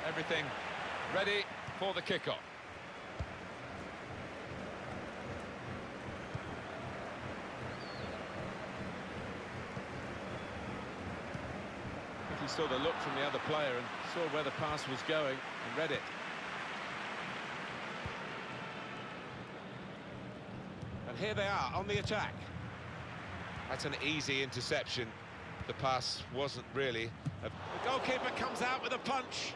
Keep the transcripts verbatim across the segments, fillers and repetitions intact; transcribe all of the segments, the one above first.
Everything ready for the kickoff. I think he saw the look from the other player and saw where the pass was going and read it. And here they are on the attack. That's an easy interception. The pass wasn't really... A... The goalkeeper comes out with a punch.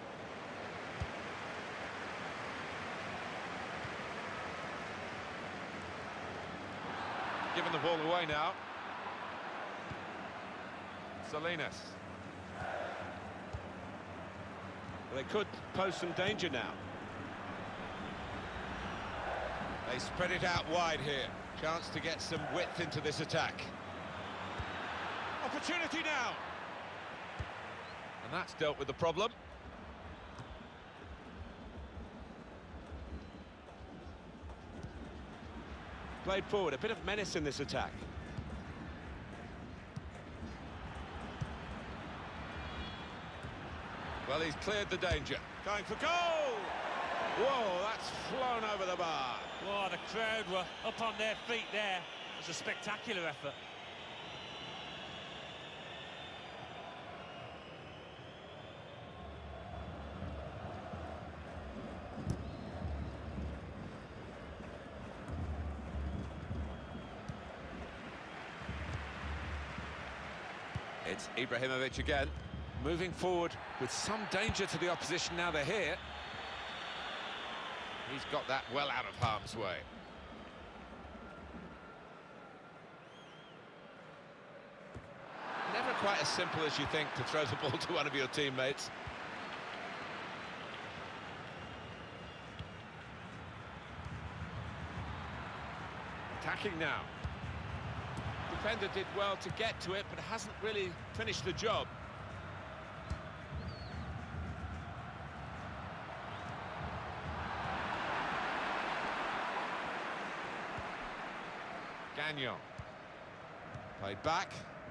Giving the ball away now. Salinas. They could pose some danger now. They spread it out wide here. Chance to get some width into this attack. Opportunity now. And that's dealt with the problem. Played forward, a bit of menace in this attack. Well, he's cleared the danger. Going for goal! Whoa, that's flown over the bar. Oh, the crowd were up on their feet there. It was a spectacular effort. It's Ibrahimovic again, moving forward with some danger to the opposition now they're here. He's got that well out of harm's way. Never quite as simple as you think to throw the ball to one of your teammates. Attacking now. Defender did well to get to it, but hasn't really finished the job. Gagnon. Played back.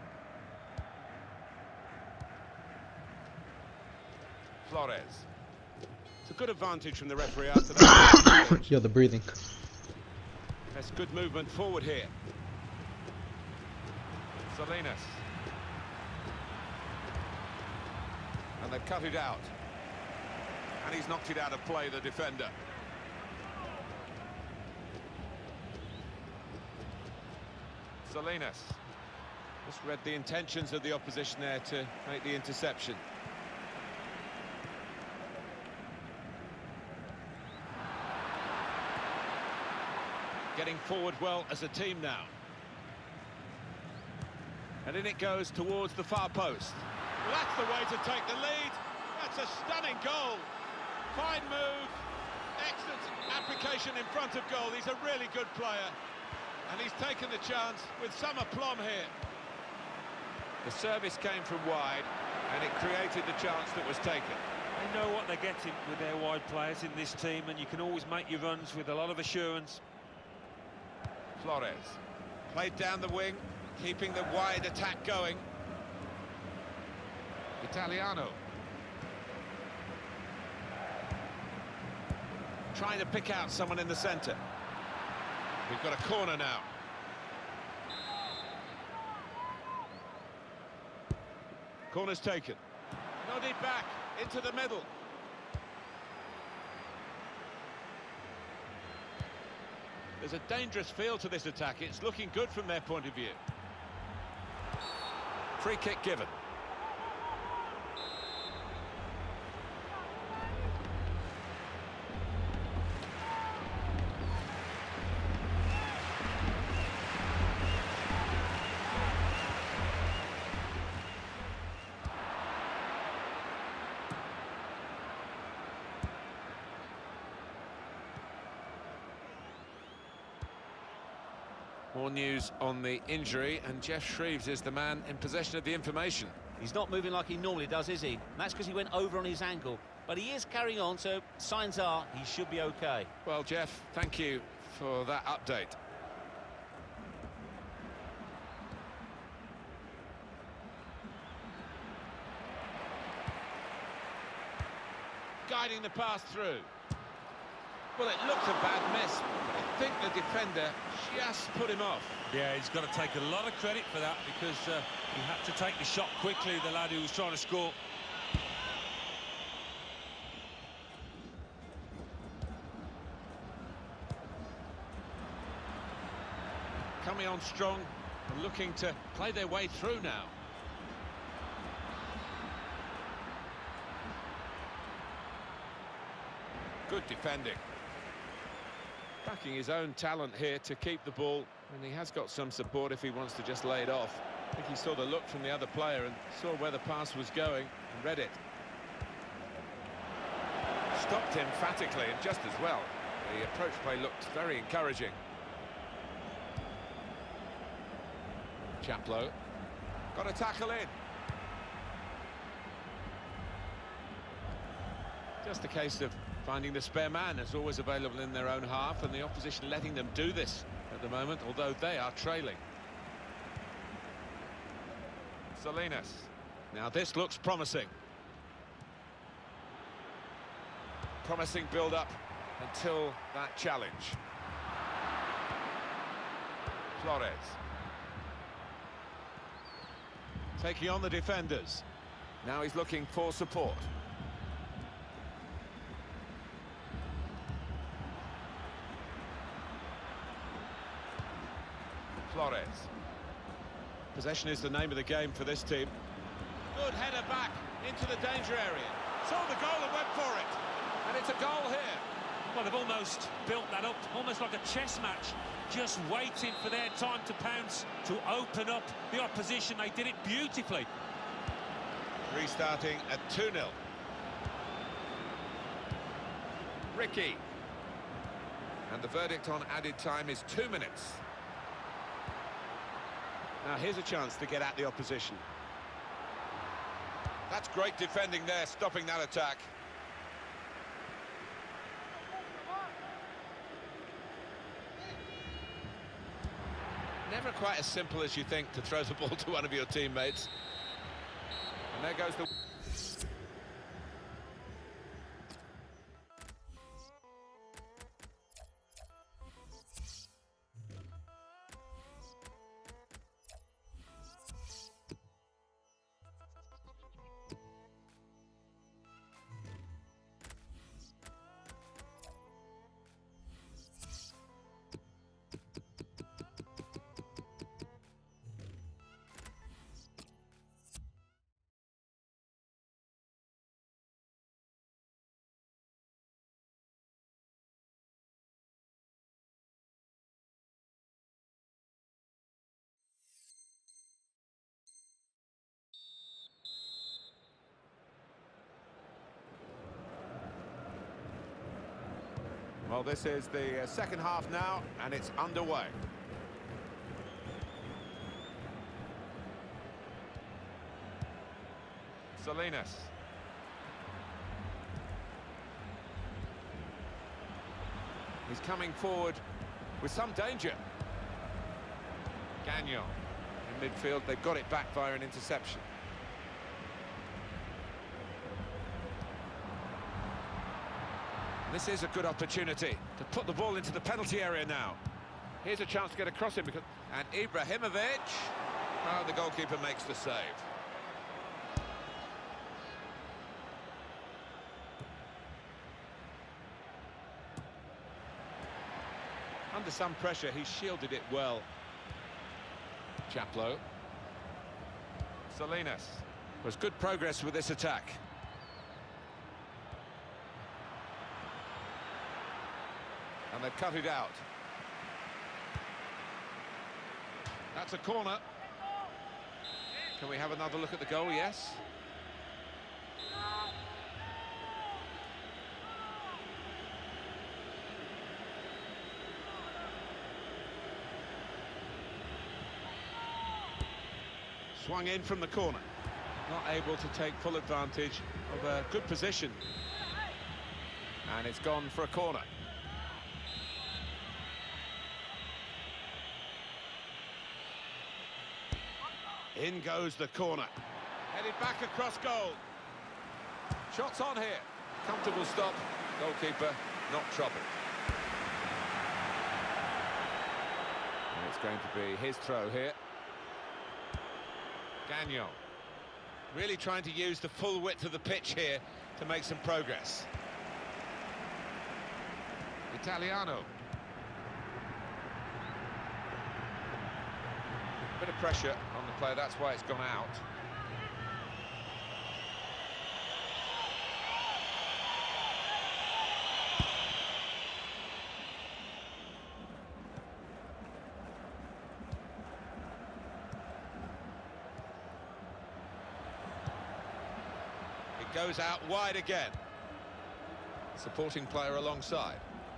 Flores. It's a good advantage from the referee after that. Yeah, the breathing. That's good movement forward here. Salinas. And they've cut it out. And he's knocked it out of play, the defender. Salinas. Just read the intentions of the opposition there to make the interception. Getting forward well as a team now. And in it goes towards the far post. Well, that's the way to take the lead. That's a stunning goal. Fine move. Excellent application in front of goal. He's a really good player. And he's taken the chance with some aplomb here. The service came from wide, and it created the chance that was taken. They know what they're getting with their wide players in this team, and you can always make your runs with a lot of assurance. Flores. Played down the wing, keeping the wide attack going. Italiano. Trying to pick out someone in the centre. We've got a corner now. Corner's taken. Nodded back into the middle. There's a dangerous feel to this attack. It's looking good from their point of view. Free kick given. More news on the injury, and Geoff Shreeves is the man in possession of the information. He's not moving like he normally does, is he? And that's because he went over on his ankle. But he is carrying on, so signs are he should be okay. Well, Geoff, thank you for that update. guiding the pass through. Well, it looked a bad miss, but I think the defender just put him off. Yeah, he's got to take a lot of credit for that, because uh, he had to take the shot quickly, the lad who was trying to score. Coming on strong and looking to play their way through now. Good defending. Backing his own talent here to keep the ball, and he has got some support if he wants to just lay it off. I think he saw the look from the other player and saw where the pass was going and read it. Stopped emphatically and just as well. The approach play looked very encouraging. Chaplow got a tackle in. Just a case of finding the spare man, as always available in their own half, and the opposition letting them do this at the moment, although they are trailing. Salinas. Now this looks promising. Promising build-up until that challenge. Flores. Taking on the defenders. Now he's looking for support. Flores. Possession is the name of the game for this team. Good header back into the danger area. Saw the goal and went for it. And it's a goal here. Well, they've almost built that up, almost like a chess match, just waiting for their time to pounce, to open up the opposition. They did it beautifully. Restarting at two nil. Ricky. And the verdict on added time is two minutes. Now here's a chance to get at the opposition. That's great defending there, stopping that attack. Never quite as simple as you think to throw the ball to one of your teammates. And there goes the... Well, this is the uh, second half now, and it's underway. Salinas. He's coming forward with some danger. Gagnon in midfield. They've got it back via an interception. This is a good opportunity to put the ball into the penalty area now. Here's a chance to get across him. Because... And Ibrahimovic. Oh, the goalkeeper makes the save. Under some pressure, he shielded it well. Chaplow. Salinas. Was good progress with this attack. And they've cut it out. That's a corner. Can we have another look at the goal? Yes. Swung in from the corner. Not able to take full advantage of a good position. And it's gone for a corner. In goes the corner. Headed back across goal. Shots on here. Comfortable stop, goalkeeper not troubled. And it's going to be his throw here. Gagnon. Really trying to use the full width of the pitch here to make some progress. Italiano. Bit of pressure on the play, that's why it's gone out. It goes out wide again. Supporting player alongside.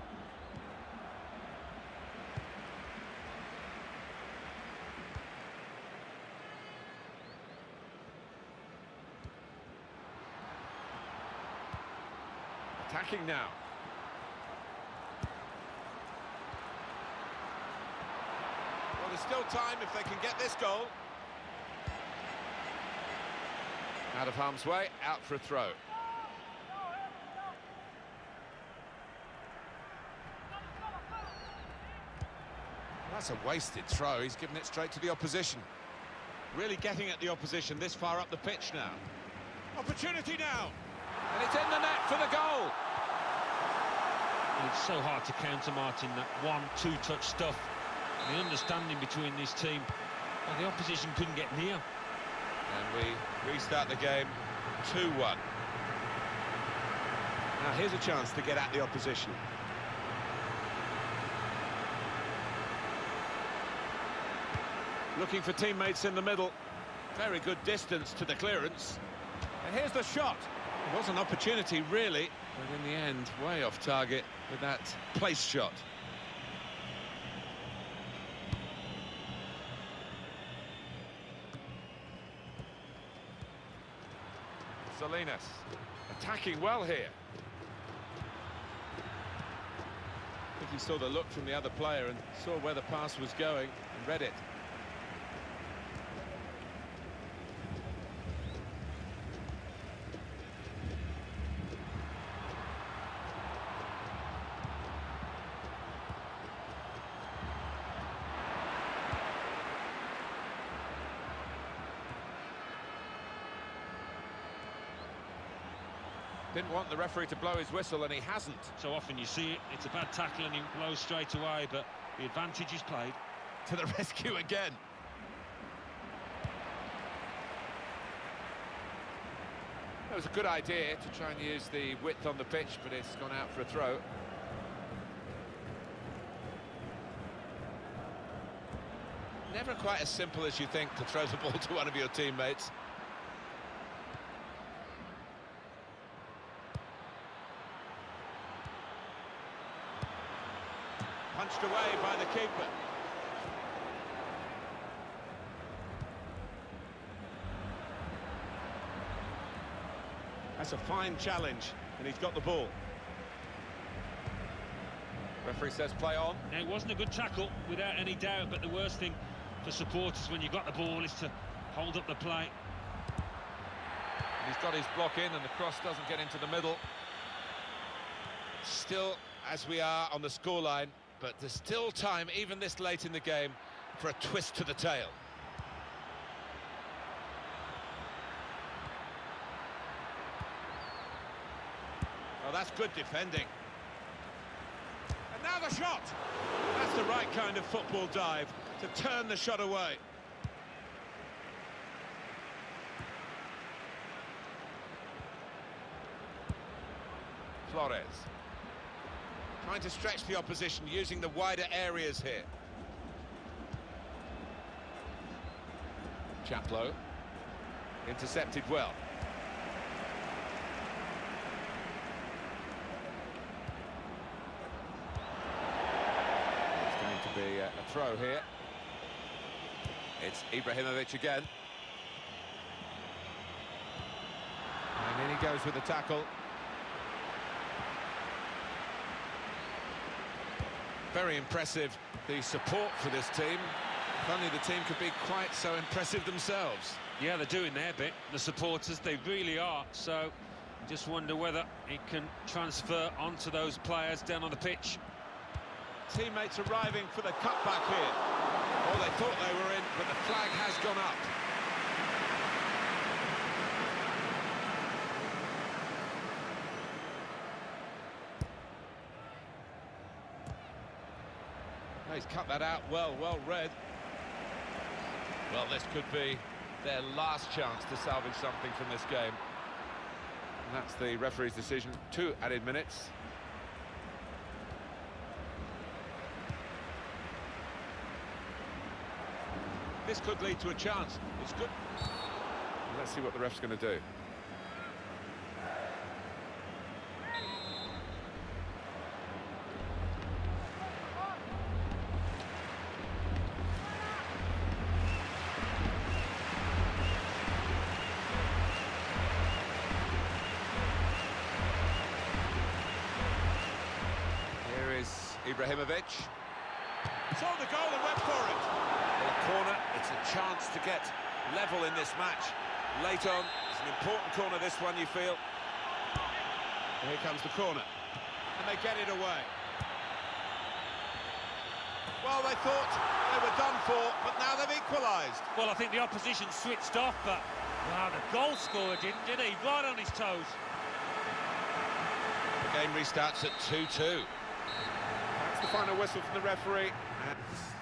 Attacking now. Well, there's still time if they can get this goal. Out of harm's way, out for a throw. That's a wasted throw. He's given it straight to the opposition. Really getting at the opposition this far up the pitch now. Opportunity now. And it's in the net for the goal. It's so hard to counter, Martin, that one, two-touch stuff. And the understanding between this team, well, the opposition couldn't get near. And we restart the game two one. Now here's a chance to get at the opposition. Looking for teammates in the middle. Very good distance to the clearance. And here's the shot. It was an opportunity, really, but in the end, way off target with that place shot. Salinas attacking well here. I think he saw the look from the other player and saw where the pass was going and read it. Didn't want the referee to blow his whistle, and he hasn't. So often you see it, it's a bad tackle and he blows straight away, but the advantage is played. To the rescue again. That was a good idea to try and use the width on the pitch, but it's gone out for a throw. Never quite as simple as you think to throw the ball to one of your teammates. Punched away by the keeper. That's a fine challenge, and he's got the ball. Referee says play on. Now, it wasn't a good tackle, without any doubt, but the worst thing for supporters when you've got the ball is to hold up the play. He's got his block in, and the cross doesn't get into the middle. Still, as we are on the scoreline, but there's still time, even this late in the game, for a twist to the tail. Oh, that's good defending. And now the shot! That's the right kind of football dive, to turn the shot away. Flores. Trying to stretch the opposition, using the wider areas here. Chaplow. Intercepted well. It's going to be a, a throw here. It's Ibrahimovic again. And in he goes with the tackle. Very impressive, the support for this team. If only the team could be quite so impressive themselves. Yeah, they're doing their bit, the supporters, they really are. So, Just wonder whether it can transfer onto those players down on the pitch. Teammates arriving for the cutback here. Oh, they thought they were in, but the flag has gone up. He's cut that out well, well read. Well, this could be their last chance to salvage something from this game. And that's the referee's decision. Two added minutes. This could lead to a chance. It's good. Let's see what the ref's going to do. Ibrahimovic saw the goal and went for it. Well, a corner, it's a chance to get level in this match. Late on, it's an important corner, this one, you feel. And here comes the corner, and they get it away. Well, they thought they were done for, but now they've equalised. Well, I think the opposition switched off, but wow, the goal scorer didn't, did he? Right on his toes. The game restarts at two two. The final whistle from the referee.